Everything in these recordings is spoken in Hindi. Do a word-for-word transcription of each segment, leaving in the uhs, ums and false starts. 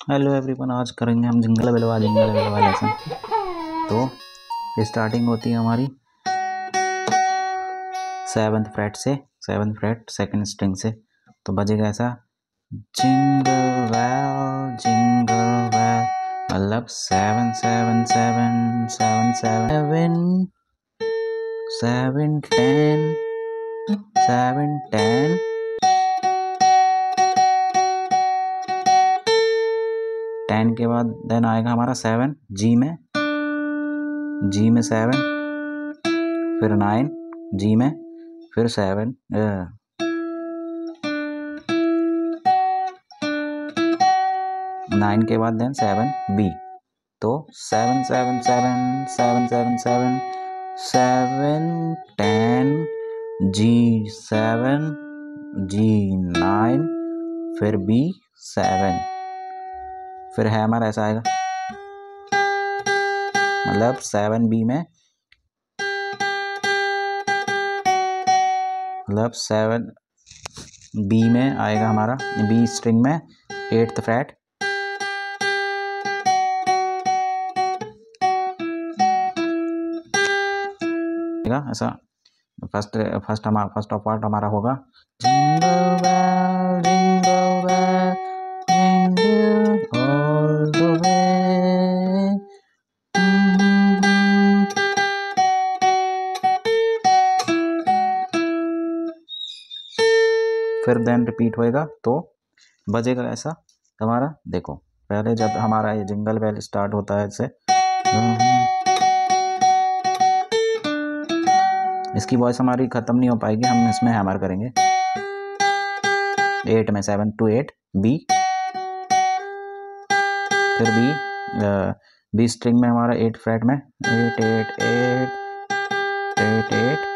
हेलो एवरीवन, आज करेंगे हम जिंगल बिलवा जिंगल बिलवा लेसन। तो स्टार्टिंग होती है हमारी सेवन्थ फ्रेट से, सेवन्थ फ्रेट सेकंड स्ट्रिंग से। तो बजेगा ऐसा, जिंगल बेल जिंगल बेल, मतलब seven seven seven seven seven seven ten seven ten ten के बाद देन आएगा हमारा सेवन जी में, जी में सेवन, फिर नाइन जी में, फिर सेवन नाइन के बाद देन सेवन बी। तो seven seven seven seven seven seven seven ten G seven G nine, फिर बी सेवन, फिर है हमारा ऐसा आएगा, मतलब सेवन बी में, मतलब सेवन बी में आएगा हमारा, बी स्ट्रिंग में एट्थ फ्रेट, ऐसा। फर्स्ट फर्स्ट हमारा फर्स्ट ऑफ पार्ट हमारा होगा jingle bell jingle bell jingle all the way, फिर देन रिपीट होएगा। तो बजेगा ऐसा हमारा, देखो पहले जब हमारा ये जिंगल बेल स्टार्ट होता है इससे, इसकी वॉइस हमारी ख़त्म नहीं हो पाएगी, हम इसमें हैमर करेंगे एट में, सेवन टू एट बी, फिर बी बी स्ट्रिंग में हमारा एट फ्रेट में eight eight eight eight eight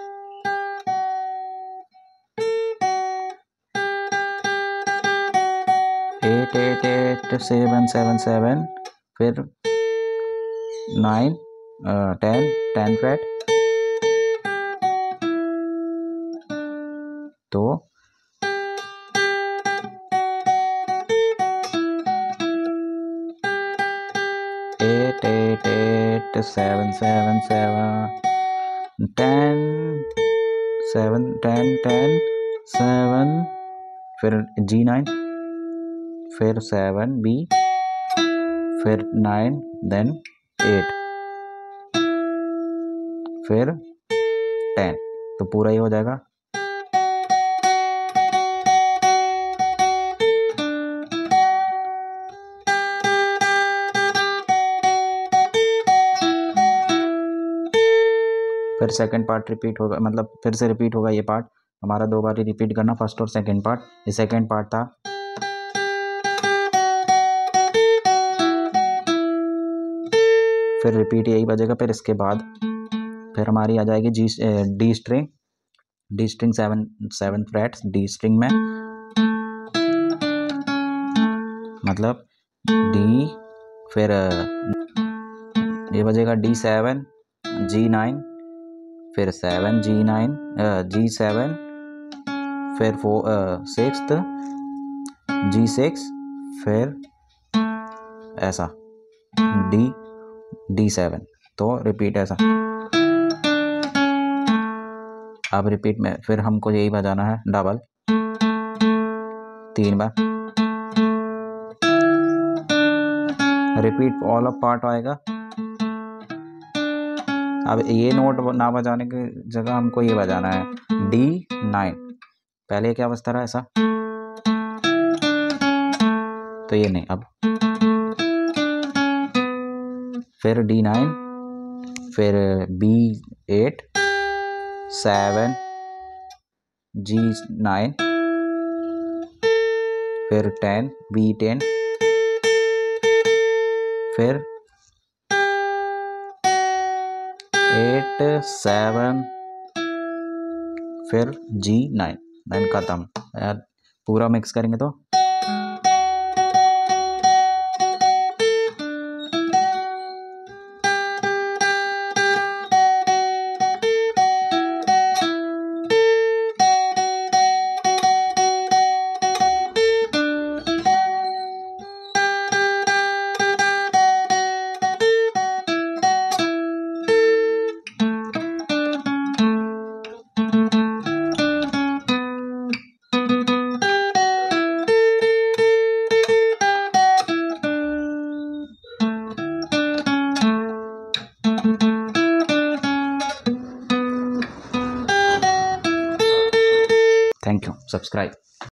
eight eight eight seven seven seven, फिर नाइन टेन टेन फ्रेट, तो eight eight eight seven seven seven ten seven ten ten seven, फिर जी नाइन, फिर सेवन बी, फिर नाइन, देन एट, फिर टेन। तो पूरा ही हो जाएगा। फिर सेकंड पार्ट रिपीट होगा, मतलब फिर से रिपीट होगा ये पार्ट हमारा, दो बार रिपीट करना, फर्स्ट और सेकंड पार्ट। ये सेकंड पार्ट था, फिर रिपीट यही बजेगा। फिर इसके बाद फिर हमारी आ जाएगी G D string, D string seven seven frets D string में, मतलब डी, फिर ये बजेगा डी सेवन जी नाइन, फिर seven G nine G seven, फिर फोर सिक्स्थ जी सिक्स, फिर ऐसा डी डी सेवन। तो रिपीट ऐसा, अब रिपीट में फिर हमको यही बजाना है डबल तीन बार, रिपीट ऑल ऑफ पार्ट आएगा। अब ये नोट ना बजाने की जगह हमको ये बजाना है डी नाइन, पहले क्या बजता रहा ऐसा, तो ये नहीं, अब फिर डी नाइन, फिर B eight, seven G nine, फिर टेन बी टेन, फिर एट सेवन, फिर जी नाइन, देन खत्म। यार पूरा मिक्स करेंगे तो थैंक यू। सब्सक्राइब।